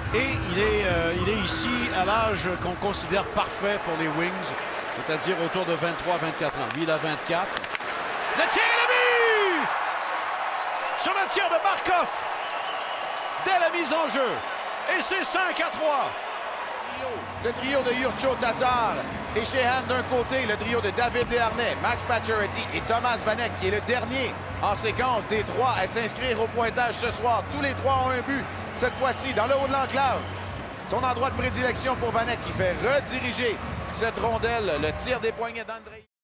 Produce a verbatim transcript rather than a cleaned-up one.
Et il est, euh, il est ici à l'âge qu'on considère parfait pour les Wings, c'est-à-dire autour de vingt-trois à vingt-quatre ans. Lui, il a vingt-quatre. Le tir et le but! Sur le tir de Barkov, dès la mise en jeu. Et c'est cinq à trois. Le trio de Jurco Tatar et Sheahan d'un côté, le trio de David Desharnais, Max Pacioretty et Thomas Vanek, qui est le dernier en séquence des trois à s'inscrire au pointage ce soir. Tous les trois ont un but, cette fois-ci dans le haut de l'enclave. Son endroit de prédilection pour Vanek qui fait rediriger cette rondelle, le tir des poignets d'Andrei.